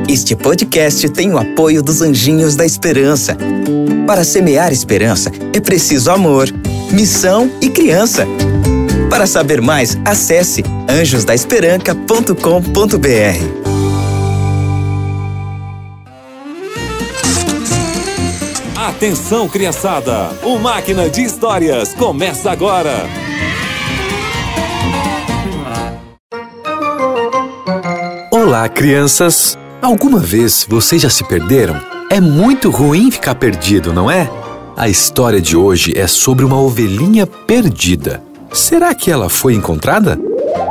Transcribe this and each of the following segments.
Este podcast tem o apoio dos Anjinhos da Esperança. Para semear esperança, é preciso amor, missão e criança. Para saber mais, acesse anjosdaesperanca.com.br. Atenção, criançada! O Máquina de Histórias começa agora! Olá, crianças! Alguma vez vocês já se perderam? É muito ruim ficar perdido, não é? A história de hoje é sobre uma ovelhinha perdida. Será que ela foi encontrada?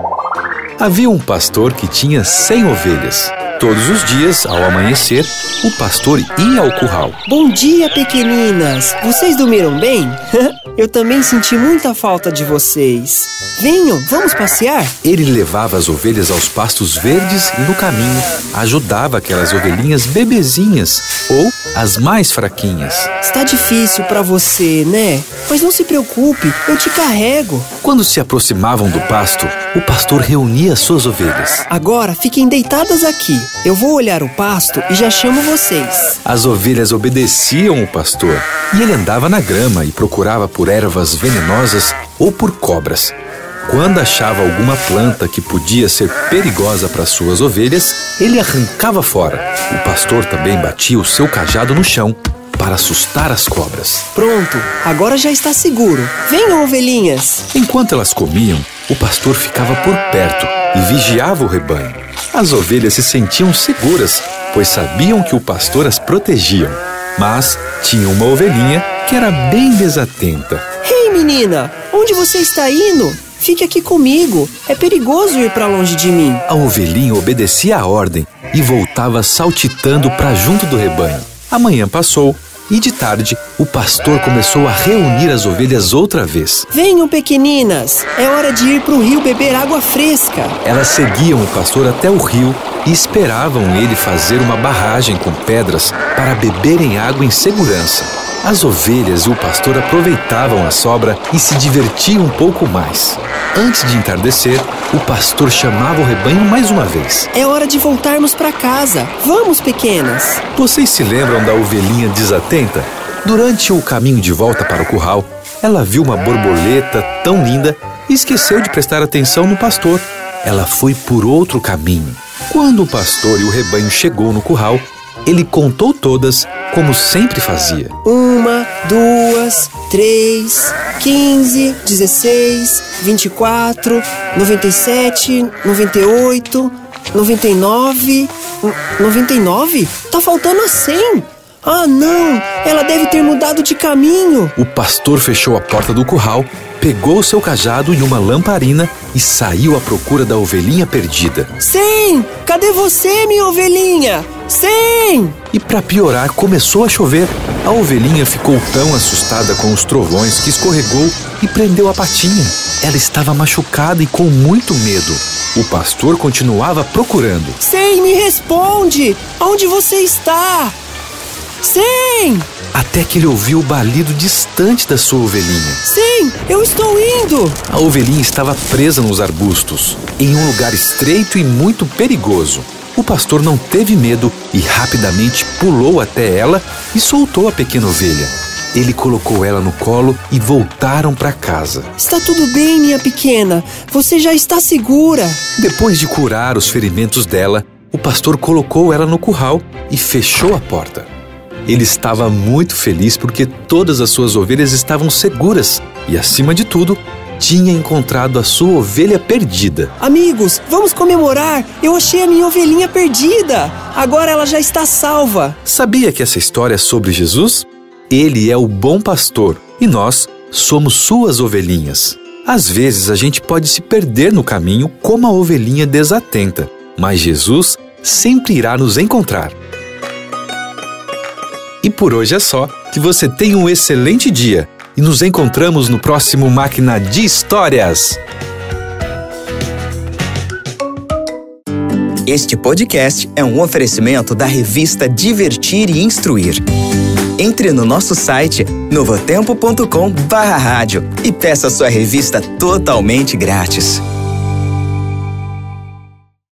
Havia um pastor que tinha 100 ovelhas. Todos os dias, ao amanhecer, o pastor ia ao curral. Bom dia, pequeninas! Vocês dormiram bem? Eu também senti muita falta de vocês. Venham, vamos passear? Ele levava as ovelhas aos pastos verdes e no caminho ajudava aquelas ovelhinhas bebezinhas ou as mais fraquinhas. Está difícil para você, né? Mas não se preocupe, eu te carrego. Quando se aproximavam do pasto, o pastor reunia suas ovelhas. Agora fiquem deitadas aqui. Eu vou olhar o pasto e já chamo vocês. As ovelhas obedeciam o pastor e ele andava na grama e procurava por ervas venenosas ou por cobras. Quando achava alguma planta que podia ser perigosa para suas ovelhas, ele arrancava fora. O pastor também batia o seu cajado no chão para assustar as cobras. Pronto, agora já está seguro. Venham, ovelhinhas! Enquanto elas comiam, o pastor ficava por perto e vigiava o rebanho. As ovelhas se sentiam seguras, pois sabiam que o pastor as protegia. Mas tinha uma ovelhinha que era bem desatenta. Ei, menina! Onde você está indo? Fique aqui comigo. É perigoso ir para longe de mim. A ovelhinha obedecia à ordem e voltava saltitando para junto do rebanho. A manhã passou e de tarde o pastor começou a reunir as ovelhas outra vez. Venham, pequeninas! É hora de ir para o rio beber água fresca. Elas seguiam o pastor até o rio e esperavam ele fazer uma barragem com pedras para beberem água em segurança. As ovelhas e o pastor aproveitavam a sobra e se divertiam um pouco mais. Antes de entardecer, o pastor chamava o rebanho mais uma vez. É hora de voltarmos para casa. Vamos, pequenas! Vocês se lembram da ovelhinha desatenta? Durante o caminho de volta para o curral, ela viu uma borboleta tão linda e esqueceu de prestar atenção no pastor. Ela foi por outro caminho. Quando o pastor e o rebanho chegou no curral, ele contou todas, como sempre fazia. 1, 2, 3, 15, 16, 24, 97, 98, 99... 99? Tá faltando a 100! Ah, não! Ela deve ter mudado de caminho! O pastor fechou a porta do curral, pegou seu cajado e uma lamparina e saiu à procura da ovelhinha perdida. 100! Cadê você, minha ovelhinha? 100! E para piorar, começou a chover. A ovelhinha ficou tão assustada com os trovões que escorregou e prendeu a patinha. Ela estava machucada e com muito medo. O pastor continuava procurando. 100, me responde! Onde você está? 100! Até que ele ouviu o balido distante da sua ovelhinha. 100! Eu estou indo! A ovelhinha estava presa nos arbustos, em um lugar estreito e muito perigoso. O pastor não teve medo e rapidamente pulou até ela e soltou a pequena ovelha. Ele colocou ela no colo e voltaram para casa. Está tudo bem, minha pequena. Você já está segura. Depois de curar os ferimentos dela, o pastor colocou ela no curral e fechou a porta. Ele estava muito feliz porque todas as suas ovelhas estavam seguras e, acima de tudo, tinha encontrado a sua ovelha perdida. Amigos, vamos comemorar! Eu achei a minha ovelhinha perdida! Agora ela já está salva! Sabia que essa história é sobre Jesus? Ele é o bom pastor e nós somos suas ovelhinhas. Às vezes a gente pode se perder no caminho como a ovelhinha desatenta, mas Jesus sempre irá nos encontrar. E por hoje é só. Que você tenha um excelente dia e nos encontramos no próximo Máquina de Histórias. Este podcast é um oferecimento da revista Divertir e Instruir. Entre no nosso site novotempo.com/rádio e peça sua revista totalmente grátis.